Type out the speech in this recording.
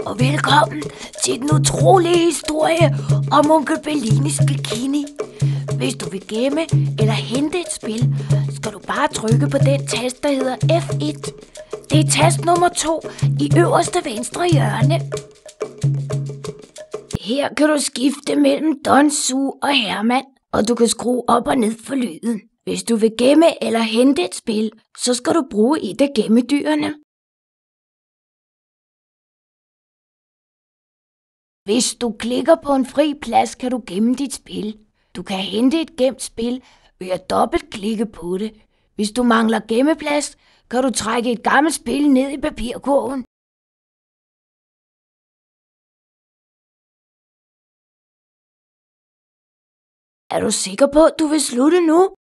og velkommen til den utrolige historie om onkel Bellinis bikini. Hvis du vil gemme eller hente et spil, skal du bare trykke på den tast, der hedder F1. Det er tast nummer 2 i øverste venstre hjørne. Her kan du skifte mellem Don, Sue og Herman, og du kan skrue op og ned for lyden. Hvis du vil gemme eller hente et spil, så skal du bruge et af gemmedyrene. Hvis du klikker på en fri plads, kan du gemme dit spil. Du kan hente et gemt spil ved at dobbeltklikke på det. Hvis du mangler gemmeplads, kan du trække et gammelt spil ned i papirkurven. Er du sikker på, at du vil slutte nu?